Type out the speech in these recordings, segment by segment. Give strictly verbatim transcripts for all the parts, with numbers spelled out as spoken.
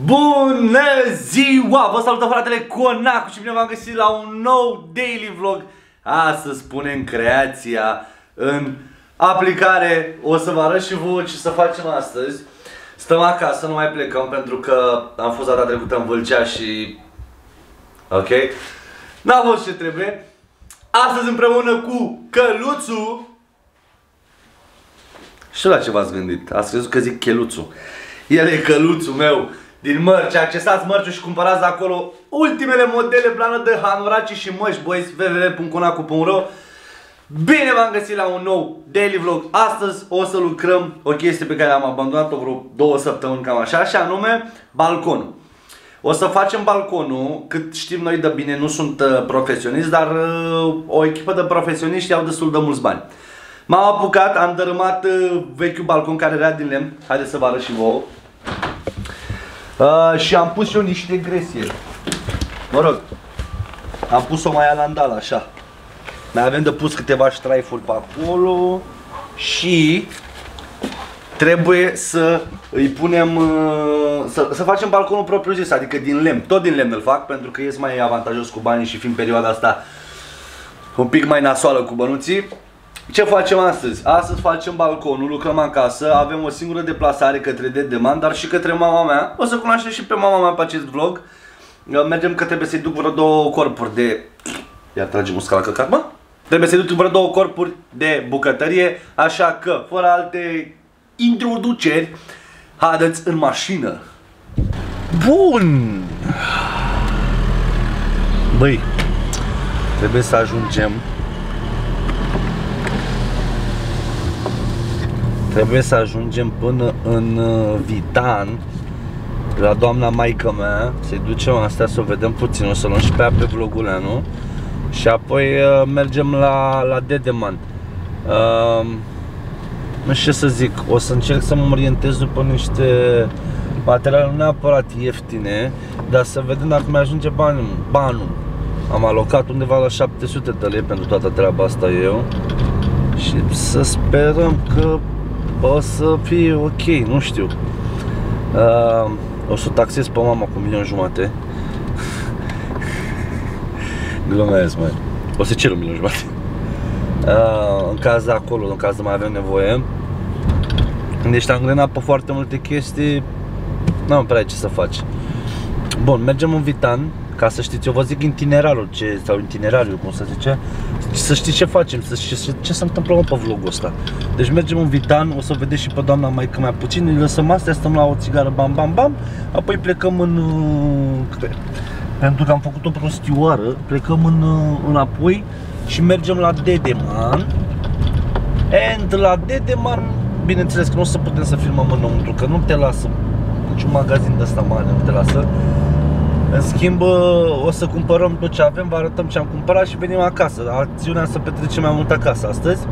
Bună ziua! Vă salută fratele Conacu și bine v-am găsit la un nou daily vlog. Astăzi punem creația în aplicare. O să vă arăt și voi ce să facem astăzi. Stăm acasă, nu mai plecăm pentru că am fost data trecută în Vâlcea și... Ok? N-a fost ce trebuie. Astăzi împreună cu Căluțu. Știu la ce v-ați gândit. Ați crezut că zic Cheluțu. El e Căluțul meu din mărci. Accesați mărciul și cumpărați de acolo ultimele modele, plană de hanoraci și măști, băieți. w w w punct conacu punct ro. Bine v-am găsit la un nou daily vlog. Astăzi o să lucrăm o chestie pe care am abandonat-o vreo două săptămâni, cam așa, și anume balconul. O să facem balconul, cât știm noi de bine, nu sunt uh, profesioniști, dar uh, o echipă de profesioniști au destul de mulți bani. M-am apucat, am dărâmat uh, vechiul balcon care era din lemn. Haideți să vă arăt și vouă. Uh, și am pus eu niște gresieri. Mă rog, am pus-o mai alandal, așa. Mai avem de pus câteva ștraifuri pe acolo. Și trebuie să îi punem, uh, să, să facem balconul propriu zis, adică din lemn. Tot din lemn îl fac, pentru că ies mai avantajos cu banii și fiind perioada asta un pic mai nasoală cu bănuții. Ce facem astăzi? Astăzi facem balconul, lucrăm acasă, avem o singură deplasare către Dedeman, dar și către mama mea. O să cunoașteți și pe mama mea pe acest vlog. Mergem că trebuie să-i duc vreo două corpuri de... Ia trage musca la căcat, mă? Trebuie să-i duc vreo două corpuri de bucătărie, așa că, fără alte introduceri, haideți în mașină. Bun! Băi, trebuie să ajungem Trebuie să ajungem până în Vitan, la doamna maică mea, să-i ducem astea, să o vedem puțin, o să luăm și pe ea pe vloguleanu și apoi uh, mergem la, la Dedeman. Uh, nu știu ce să zic, o să încerc să mă orientez după niște materiale nu neapărat ieftine, dar să vedem dacă mi ajunge banul. banul. Am alocat undeva la șapte sute de lei pentru toată treaba asta eu și să sperăm că o să fie ok, nu știu. Uh, o să taxez pe mama cu un milion jumate. Glumesc, măi. O să cer un milion jumate. Uh, în caz de acolo, în caz de mai avem nevoie. Deci am grenat pe foarte multe chestii. N-am prea ce să faci. Bun, mergem în Vitan. Ca să știți, eu vă zic itinerarul, ce, sau itinerariul, cum se zice. Să știți ce facem, să știți ce, ce se întâmplă pe vlogul ăsta. Deci mergem în Vitan, o să vedeți și pe doamna maică mea puțin, îi lăsăm astea, stăm la o țigară, bam, bam, bam. Apoi plecăm în... Pentru că am făcut o prostioară, plecăm în, înapoi și mergem la Dedeman. And la Dedeman, bineînțeles că nu o să putem să filmăm înăuntru, că nu te lasă, niciun magazin de ăsta mare nu te lasă. În schimb, o să cumpărăm tot ce avem, vă arătăm ce am cumpărat și venim acasă. Acțiunea să petrecem mai mult acasă astăzi.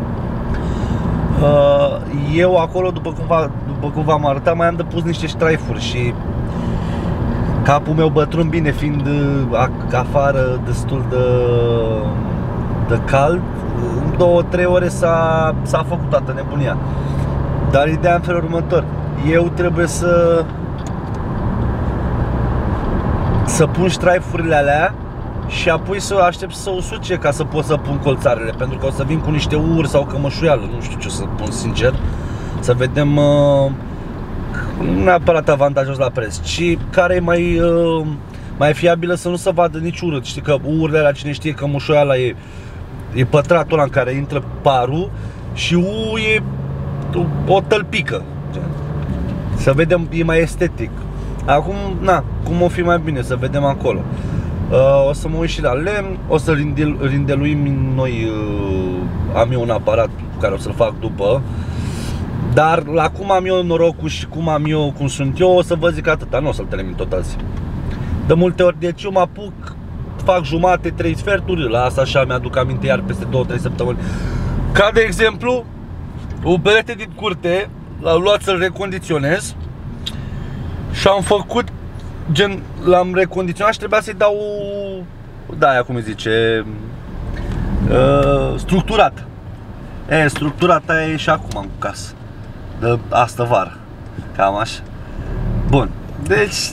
Eu acolo, după cum v-am arătat, mai am de pus niște ștraifuri și capul meu bătrân, bine, fiind afară destul de, de cald, în două trei ore s-a făcut toată nebunia. Dar ideea în felul următor: eu trebuie să să pun ștraifurile alea și apoi să aștept să usuce ca să pot să pun colțarele, pentru că o să vin cu niște uri sau cămășuială, nu știu ce să pun, sincer. Să vedem, uh, nu neapărat avantajos la preț, ci care e mai, uh, mai fiabilă, să nu se vadă nici urât. Știi că urile alea, cine știe, cămășuiala e, e pătratul ăla în care intră parul și u e o tălpică. Să vedem, e mai estetic. Acum, na, cum o fi mai bine, să vedem acolo. uh, O să mă uit și la lemn, o să rindel, rindeluim noi, uh, am eu un aparat cu care o să-l fac după. Dar la cum am eu norocul și cum am eu, cum sunt eu, o să vă zic atâta, nu o să-l termin tot azi. De multe ori, deci eu mă apuc, fac jumate, trei sferturi, la asta așa mi-aduc aminte iar peste două trei săptămâni. Ca de exemplu, un perete din curte, l-am luat să-l recondiționez și am făcut, gen, l-am recondiționat și trebuia să-i dau, da, aia cum îi zice, uh, structurat. E, structurat aia e și acum în casă, de astă vară, cam așa. Bun, Deci,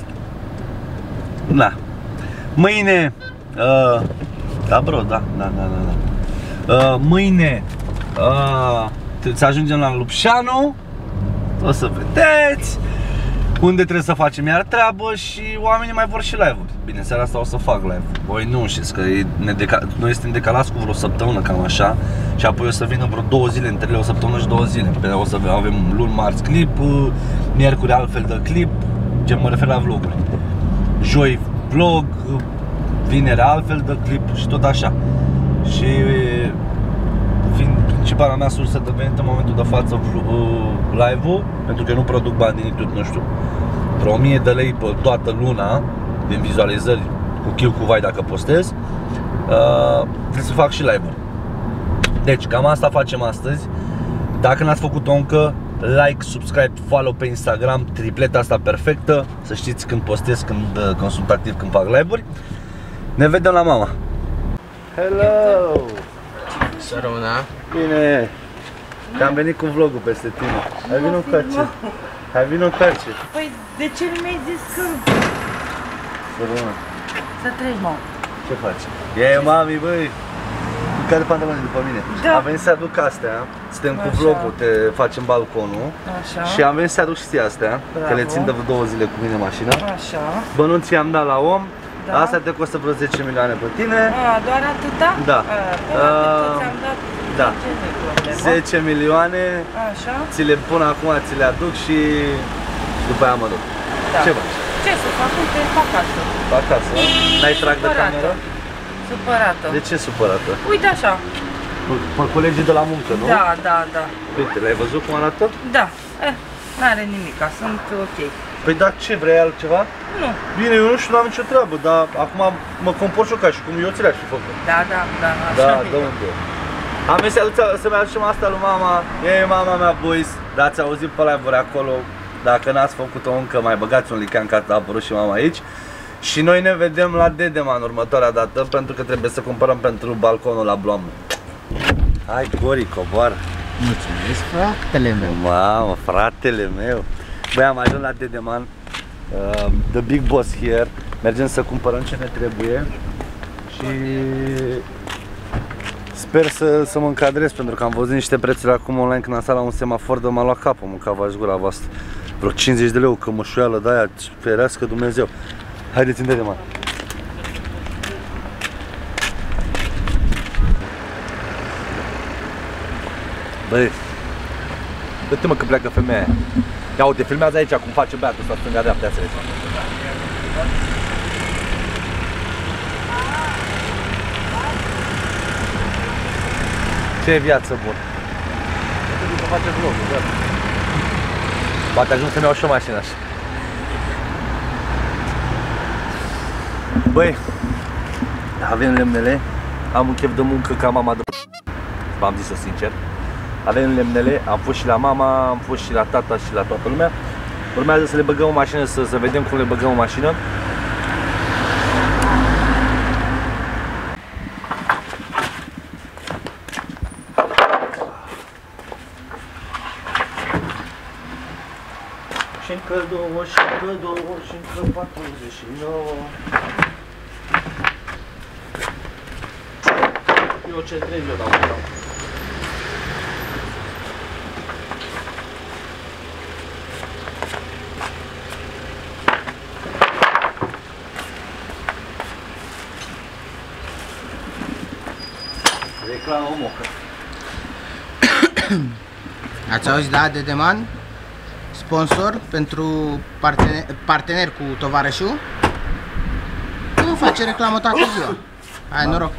na. Mâine, uh, da bro, da, da, da, da. Uh, mâine uh, trebuie să ajungem la Lupșanu. O să vedeți unde trebuie să facem iar treabă și oamenii mai vor și live-uri. Bine, seara asta o să fac live. Voi nu știți că e noi suntem decalați cu vreo săptămână, cam așa. Și apoi o să vină vreo două zile, între o săptămână și două zile. Pe o să avem luni, marți clip, miercuri altfel de clip, ce mă refer la vloguri. Joi vlog, vineri altfel de clip și tot așa. Și fiind principala mea sursă de venit în momentul de față live-ul, pentru că eu nu produc bani din YouTube, nu știu, vreo o mie de lei pe toată luna din vizualizări cu kill cu vai dacă postez, uh, trebuie să fac și live-uri. Deci cam asta facem astăzi. Dacă n-ați făcut-o încă, like, subscribe, follow pe Instagram, tripleta asta perfectă, să știți când postez, când, când sunt activ, când fac live-uri. Ne vedem la mama. Hello! Să rămână. Bine! Că am venit cu vlogul peste tine. Hai vino cu ace. Hai vino cu ace. Păi de ce nu mi-ai zis că... Să rămână. Să treci, mă. Ce faci? E mami, băi! Cu care pantaloni după mine? Da. Am venit să aduc astea. Suntem cu Așa. vlogul, te facem balconul. Așa. Și am venit să aduc și astea. Bravo. Că le țin de vreo două zile cu mine în mașină. Așa. Bănuții am dat la om. Da. Asta te costă vreo zece milioane pe tine. A, doar atâta? Da. A, până atât Uh, ți-am dat da. zece, zece milioane. Așa. Ți le pun acum, ți le aduc și după aia mă duc. Da. Ce faci? Ce să fac? Uite, fac acasă. Acasă. N-ai trag de Supărată. cameră? Supărată. De ce supărată? Uite așa. Pe colegii de la muncă, nu? Da, da, da. Uite, l-ai văzut cum arată? Da. Eh, n-are nimica, sunt ok. Păi da, ce, vrei altceva? Nu. Bine, eu nu știu, n-am nicio treabă, dar acum mă compor și eu ca și cum eu ți le-aș fi făcut. Da, da, da, așa Da, e. de unde? Am venit să-mi aducem asta lui mama. E mama mea, boys. Dar ați auzit pe live-uri acolo. Dacă n-ați făcut-o încă, mai băgați un like că a apărut și mama aici. Și noi ne vedem la Dedeman următoarea dată, pentru că trebuie să cumpărăm pentru balconul la Blom. Hai, Cori, coboară. Mulțumesc, fratele meu. Mamă, fratele meu. Băi, am ajuns la Dedeman, uh, the big boss here. Mergem să cumpărăm ce ne trebuie. Și sper să, să mă încadrez, pentru că am văzut niște prețuri acum online când am stat la un semafor de m-a luat capul, mâncava-și gura voastră. Vreo cincizeci de lei o cămășuială de aia, ferească Dumnezeu. Haideți în Dedeman. Băi, dă-te mă că pleacă femeia. Ia uite, filmează aici cum face băiatul ăsta stânga-dreapta, ia să vezi. Ce viață bună. Trebuie să face vlogul, da. Poate ajung să-mi iau și o mașină așa. Băi, avem lemnele, am un chef de muncă ca mama de v-am zis-o sincer. Avem lemnele, am fost și la mama, am fost și la tata și la toată lumea. Urmează să le băgăm în mașină, să, să vedem cum le băgăm în mașină. Și încă două, și încă două, și încă patruzeci și nouă. Eu ce trebuie eu dau dau. Reclamă mocă. Ați auzit, da, Dedeman? Sponsor pentru partener, partener cu tovarășul? Nu face reclamă toată ziua. Hai, noroc!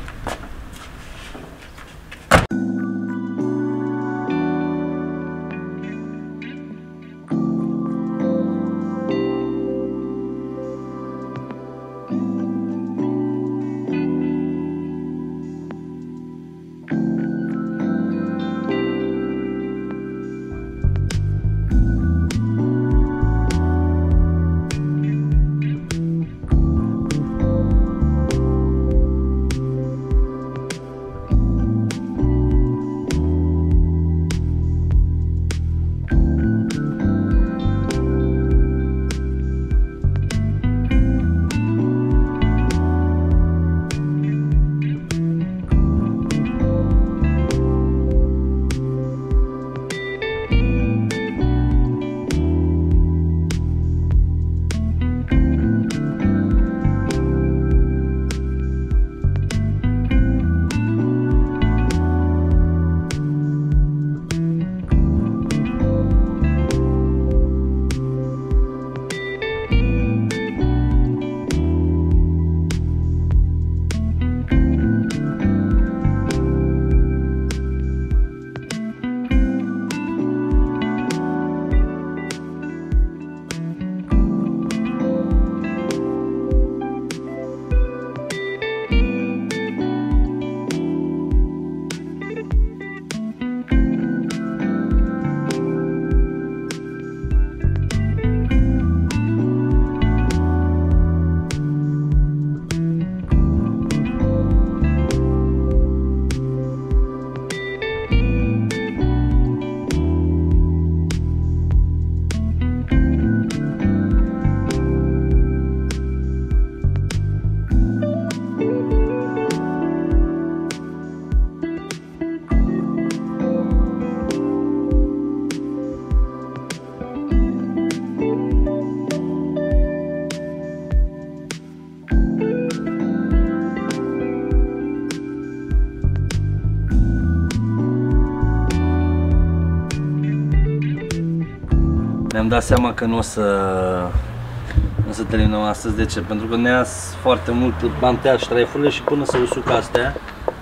dat seama că nu o să, nu o să terminăm astăzi. De ce? Pentru că ne-a foarte mult, am tăiat ștraifurile și până să usuc astea,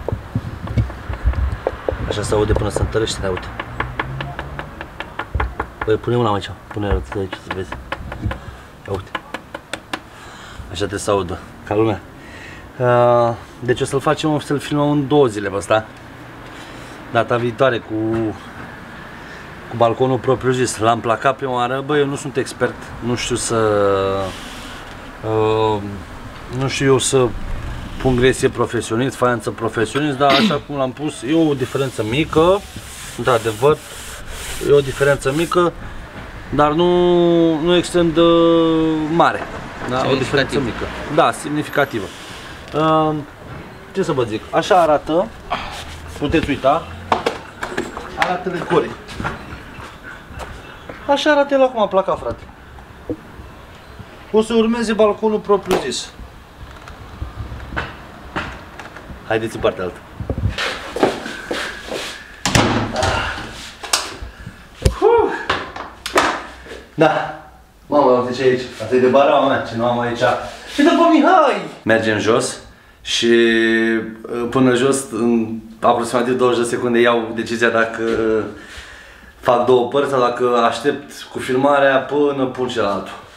așa se aude până se întărește, uite. Păi pune una aici, pune aici să vezi. Ia uite. Așa trebuie să audă, ca lumea. Uh, deci o să-l facem, o să-l filmăm în două zile pe ăsta. Data viitoare cu, cu balconul propriu zis. L-am placat prima oară, bă, eu nu sunt expert, nu știu să... Uh, nu știu eu să pun gresie profesionist, faianță profesionist, dar așa cum l-am pus, e o diferență mică, într-adevăr, e o diferență mică, dar nu, nu extrem de mare. Da? O diferență mică. Da, semnificativă. Uh, ce să vă zic, așa arată, puteți uita, arată de corect. Așa arată el acum, a placat, frate. O să urmeze balconul propriu zis. Haideți în partea altă. Da. Mamă, uite ce e aici. Asta e de bara mea, ce nu am aici. Și după Mihai! Mergem jos și până jos, în aproximativ douăzeci de secunde, iau decizia dacă fac două părți sau dacă aștept cu filmarea până pun celălalt.